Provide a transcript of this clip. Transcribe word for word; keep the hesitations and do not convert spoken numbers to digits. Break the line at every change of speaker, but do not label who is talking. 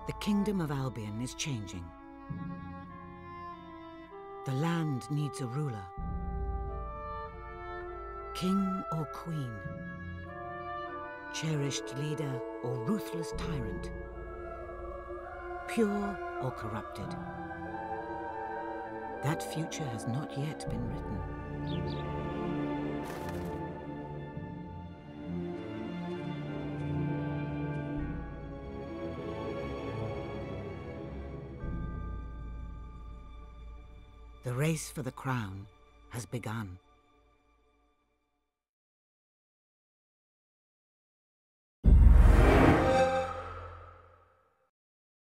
The kingdom of Albion is changing. The land needs a ruler. King or queen? Cherished leader or ruthless tyrant? Pure or corrupted? That future has not yet been written. The race for the crown has begun.